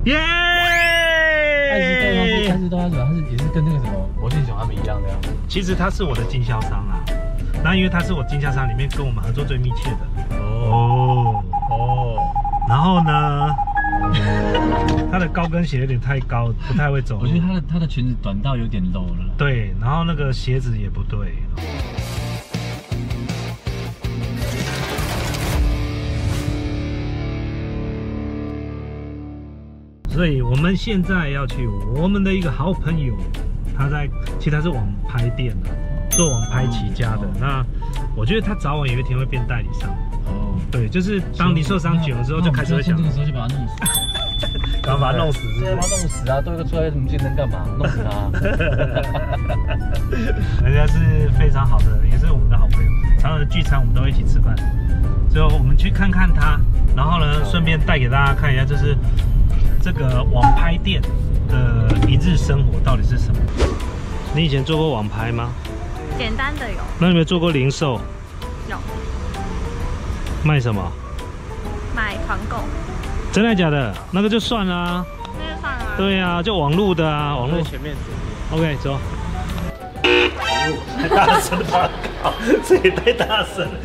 耶！ 但是都他也是跟那个什么魔镜熊他们一样的呀。 其实他是我的经销商啊，那因为他是我经销商里面跟我们合作最密切的。哦。然后呢，他的高跟鞋有点太高，不太会走路。 我觉得他的裙子短到有点 low 了。 对，然后那个鞋子也不对。所以我们现在要去我们的一个好朋友，其实他是网拍店的，做网拍起家的。那我觉得他早晚有一天会变代理商。哦，对，就是当零售商久了之后，就开始会想， 这个时候就把他弄死， 然后把他弄死， 对，把他弄死啊！对，出来什么竞争干嘛？弄死他！ 人家是非常好的，也是我们的好朋友，常常的聚餐我们都会一起吃饭。最后我们去看看他，然后呢，顺便带给大家看一下，就是这个网拍店的一日生活到底是什么？你以前做过网拍吗？ 简单的有。 那你有没有做过零售？ 有。 卖什么？ 买团购。 真的假的？那个就算了啊。 那就算了。对啊，就网路的啊，网路前面。 OK， 走。太大声了，这也太大声了。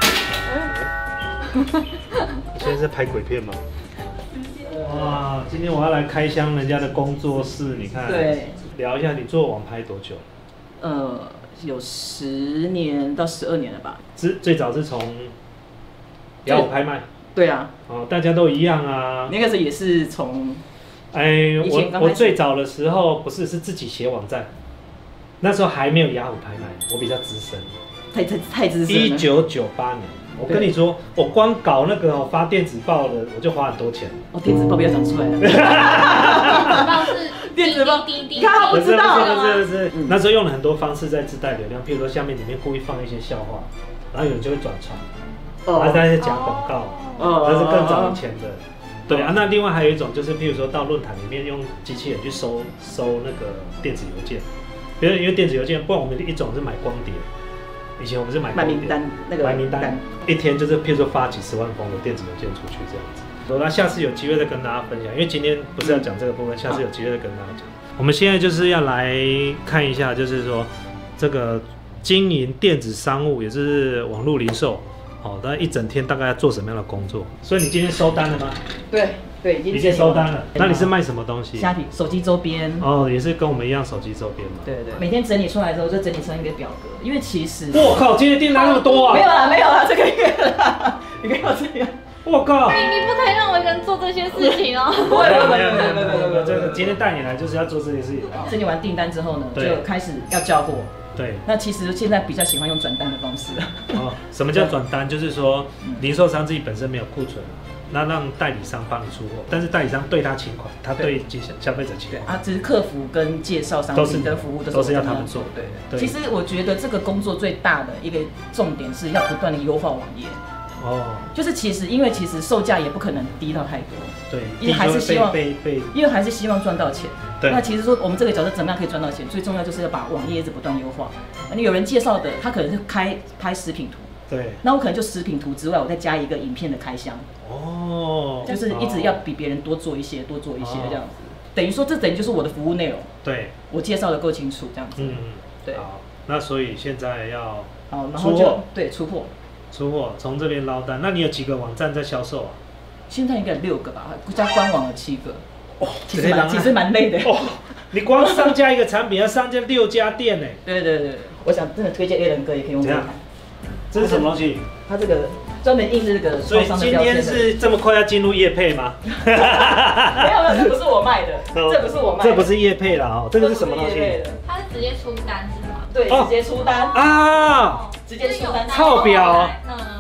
现在是拍鬼片吗？哇，今天我要来开箱人家的工作室，你看。 对。 聊一下你做网拍多久？ 有10年到12年了吧。 最早是从雅虎拍卖。 对啊。 哦，大家都一样啊。 那个时候也是从。 我最早的时候不是自己写网站，那时候还没有雅虎拍卖，我比较资深。 太资深了。 1998年。我跟你说，我光搞那个发电子报的，我就花很多钱。 哦，电子报不要讲出来了。电子报，你看我知道了。 不是，那时候用了很多方式在自带流量，譬如说下面里面故意放一些笑话，然后有人就会转传，然后大家讲广告，那是更早以前的。对啊，那另外还有一种就是，譬如说到论坛里面用机器人去收那个电子邮件，因为电子邮件，不然我们一种是买光碟。以前我们是买名单， 买名单，一天就是譬如说发几10万封的电子邮件出去这样子。那下次有机会再跟大家分享，因为今天不是要讲这个部分，下次有机会再跟大家讲。我们现在就是要来看一下，就是说这个经营电子商务，也就是网络零售，那一整天大概要做什么样的工作？所以你今天收单了吗？ 对， 已经收单了。那你是卖什么东西？ 虾皮手机周边。 哦，也是跟我们一样手机周边嘛。 对，每天整理出来之后就整理成一个表格，因为其实。 我靠，今天订单那么多啊！ 没有啦，这个月啦，你不要这样。 我靠！ 你不可以让我一个人做这些事情哦。 没有，这个今天带你来就是要做这些事情。 整理完订单之后呢，就开始要交货。 对， 那其实现在比较喜欢用转单的方式了。 哦，什么叫转单？就是说零售商自己本身没有库存，那让代理商帮你出货，但是代理商对他请款，他对消费者请款。 啊，只是客服跟介绍商品跟服务都是要他们做。 对。其实我觉得这个工作最大的一个重点是要不断的优化网页。哦。就是其实售价也不可能低到太多。对。因为还是希望因为还是希望赚到钱。对。那其实说我们这个角色怎么样可以赚到钱，最重要就是要把网页一直不断优化。你有人介绍的，他可能是拍食品图。对，那我可能就食品图之外，我再加一个影片的开箱。哦，就是一直要比别人多做一些这样子。等于说，这等于就是我的服务内容。对，我介绍的够清楚，这样子。对。好， 那所以现在要然后就出货， 从这边捞单。那你有几个网站在销售啊？ 现在应该有6个吧，加官网有7个。哦，其实蛮累的。哦， 你光上架一个产品要上架6家店呢。 对，我想真的推荐 A 人哥也可以用这个。 这是什么东西？ 它这个专门印这个超商的标签的。所以今天是这么快要进入业配吗？ 没有，这不是我卖的， 这不是业配啦哦，这个是什么东西？ 它是直接出单是吗？ 对，直接出单啊， 直接出单， 套表。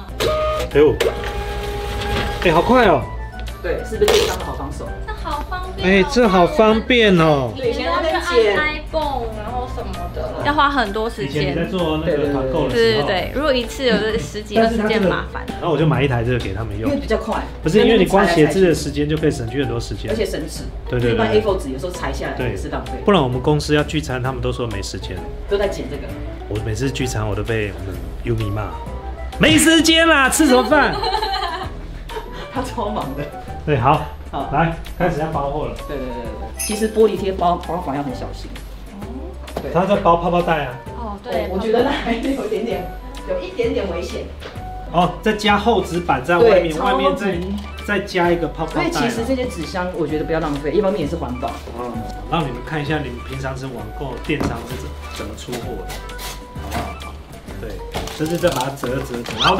好快哦。 对，是不是电商的好帮手？ 这好方便。 这好方便哦。 以前要去按 iPhone， 然后什么的，要花很多时间。 以前你在做那个团购的时候。 对，如果一次有10几20件麻烦。 然后我就买一台这个给他们用， 因为比较快。 不是因为你光写字的时间就可以省去很多时间， 而且省纸。 对。 一般 A4 纸有时候裁下来也是浪费。 不然我们公司要聚餐，他们都说没时间， 都在剪这个。 我每次聚餐我都被我们 Yumi 骂，没时间啦，吃什么饭？ 他超忙的。 对，好， 好， 来开始要包货了。 对。其实玻璃贴包防要很小心。 对，他在包泡泡袋啊。 哦，对， 我觉得那还有一点点危险。 哦，再加厚纸板在外面，外面再加一个泡泡袋。 所以其实这些纸箱，我觉得不要浪费，一方面也是环保。 让你们看一下你们平常是网购电商是怎么出货的，好不好？对，就是再把它折，然后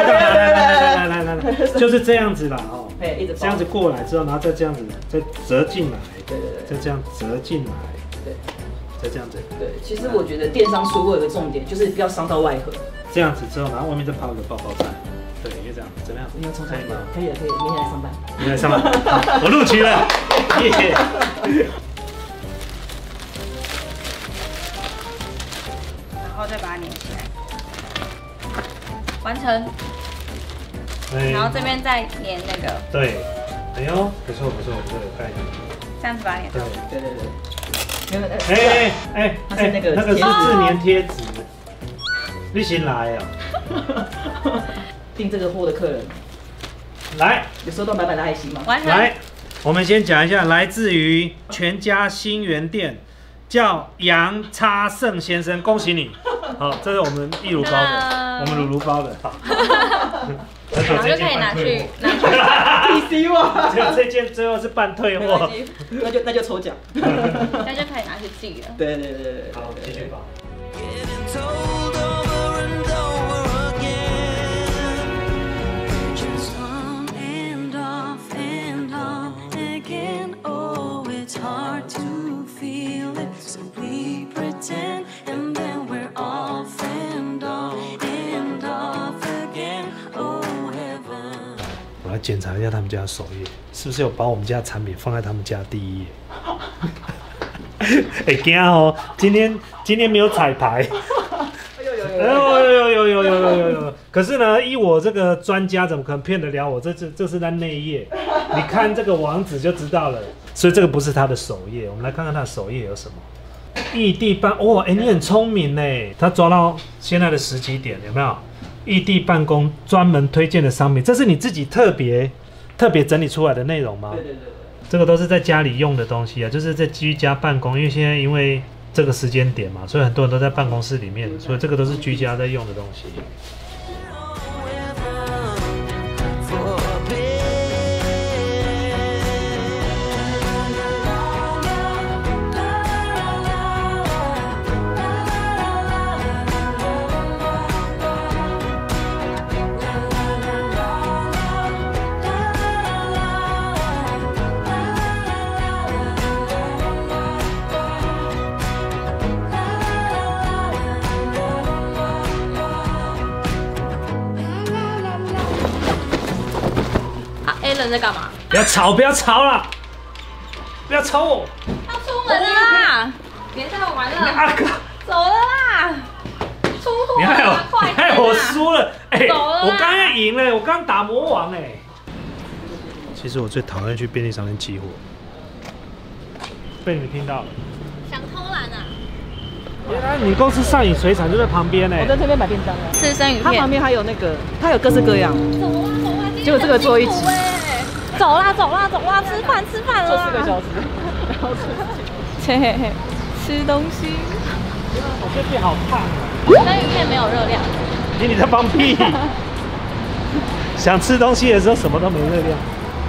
来，就是这样子啦哦。这样子过来之后，然后再这样子再折进来，对，再这样折进来，对，再这样子。 对，其实我觉得电商出货有个重点，就是不要伤到外盒。 这样子之后，然后外面再泡一个包包袋，对，因为这样怎么样？ 你要冲可以吗？ 可以，明天来上班。 明天来上班，好，我录取了，耶！ 然后再把它粘起来，完成。然后这边再粘那个。 对，哎呦，不错，有概念。 这样子把它粘上。 对。 那个是自粘贴纸。你先来啊！ 订这个货的客人， 来， 有收到满满的爱心吗？ 完成。 来，我们先讲一下，来自于全家新源店，叫杨叉胜先生，恭喜你！好，这是我们义乳包的，我们乳包的，好。 然后就可以拿去。 希望。 只有这件最后是半退货。 那就抽奖。 那就可以拿去寄了。 对。 好，继续吧。我来检查一下他们家的首页，是不是有把我们家的产品放在他们家第一页？哎，惊哦！今天没有彩排。有。可是呢，依我这个专家，怎么可能骗得了我？这是在内页，你看这个网址就知道了。所以这个不是他的首页，我们来看看他的首页有什么。异地办哦，哎，你很聪明呢，他抓到现在的时机点，有没有？异地办公专门推荐的商品，这是你自己特别整理出来的内容吗？对。这个都是在家里用的东西啊，就是在居家办公，因为现在因为这个时间点嘛，所以很多人都在办公室里面，所以这个都是居家在用的东西。 Alan 在干嘛？ 不要吵了！不要吵我！ 要出门了啦！别再玩了！走了啦！出货啦！快点！ 害我输了！ 走了！ 我刚刚赢了，我刚打魔王哎。其实我最讨厌去便利商店寄货，被你们听到了。 想偷懒啊！ 原来你公司上影水产就在旁边哎。 我在这边买便当了。 吃生鱼片。 它旁边还有那个，它有各式各样。 走啦！ 结果这个做一集。 走啦，吃饭了。 做4个小时，然后吃东西。 我这边好胖啊！ 生鱼片没有热量。 你在放屁！想吃东西的时候什么都没热量。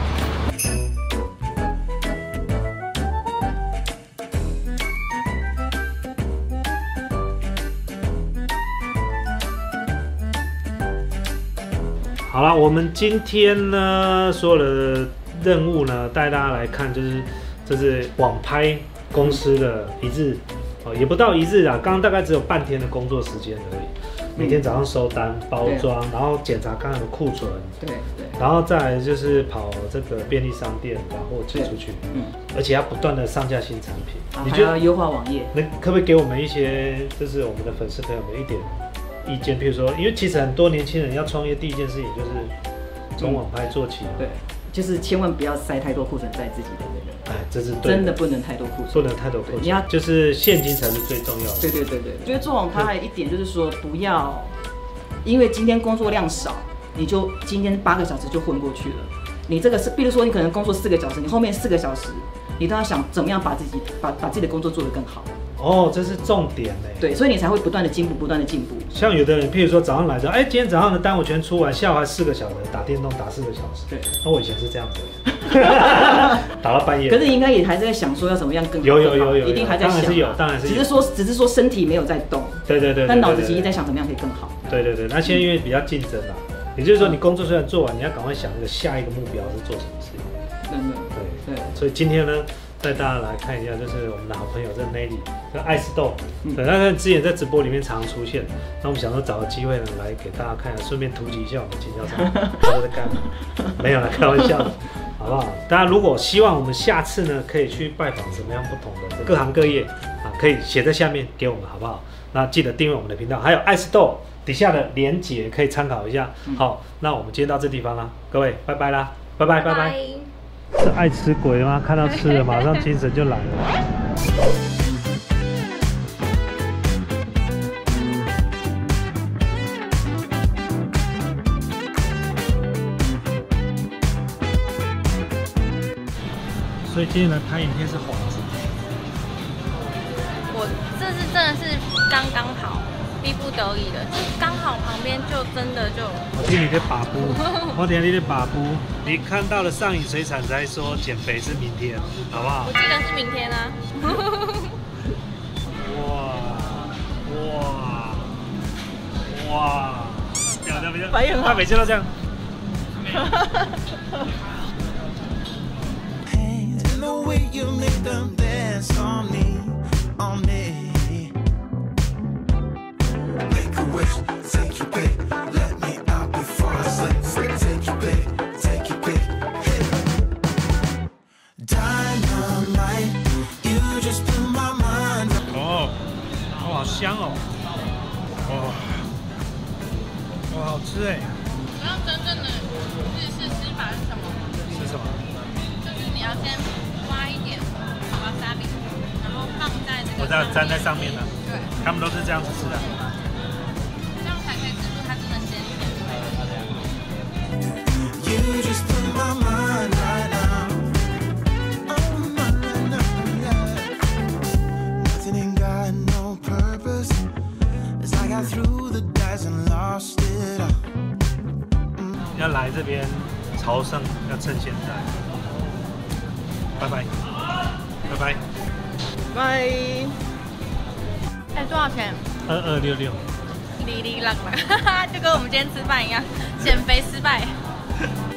好了，我们今天呢，所有的任务呢，带大家来看，这是网拍公司的一日，也不到一日啊，刚刚大概只有半天的工作时间而已。每天早上收单、包装，然后检查看看有库存， 对， 然后再来就是跑这个便利商店把货寄出去，而且要不断的上架新产品， 你就要优化网页。 那可不可以给我们一些，就是我们的粉丝朋友们一点意见？譬如说，因为其实很多年轻人要创业，第一件事情就是从网拍做起， 对，就是千万不要塞太多库存在自己的那个。 这是真的不能太多库存， 不能太多库存，你要就是现金才是最重要的。 对，我觉得做网拍还有一点就是说，不要因为今天工作量少，你就今天8个小时就混过去了。 你这个是，比如说你可能工作4个小时，你后面4个小时，你都要想怎么样把自己的工作做得更好。 哦，这是重点嘞。 对，所以你才会不断的进步，不断的进步。像有的人，譬如说早上来说，哎，今天早上的单我全出完，下午还4个小时打电动打4个小时。 对， 那我以前是这样子，打到半夜。 可是你应该也还在想说要怎么样更好。有，一定还在想。 当然是有。 只是说身体没有在动。 对。 但脑子其实在想怎么样可以更好。 对。那现在因为比较竞争啦，也就是说你工作虽然做完，你要赶快想那个下一个目标是做什么事情。 真的。对。 所以今天呢，带大家来看一下，就是我们的好朋友这 Nelly 这艾斯豆，对，他之前在直播里面常出现，那我们想说找个机会呢来给大家看，顺便突击一下我们秦校长他在干嘛？没有啦，开玩笑的，好不好？大家如果希望我们下次呢可以去拜访什么样不同的各行各业啊，可以写在下面给我们，好不好？那记得订阅我们的频道，还有艾斯豆底下的连结可以参考一下。好，那我们今天到这地方啦，各位拜拜啦，拜拜。是爱吃鬼吗？看到吃了，马上精神就来了。所以今天来拍影片是幌子。 我这是真的是刚刚好。逼不得已的，就刚好旁边就真的就。 我听你在把布，我听你在把布。你看到了上影水产才说减肥是明天，好不好？ 我记得是明天啊。 哇！反应很好，他每次都这样。Take your pick, let me out before I sleep. Take your pick, take your pick. Dynamite, you just blew my mind. 哦，好香哦！哇，好吃哎！ 你知道真正的日式吃法是什么吗？ 是什么？ 就是你要先挖一点wasabi，然后放在这个。 我知道粘在上面的。 对。 他们都是这样子吃的。要来这边朝圣，要趁现在。拜拜，拜拜， 拜。哎，多少钱 ？2266。 哩哩浪啦，就跟我们今天吃饭一样，减肥失败。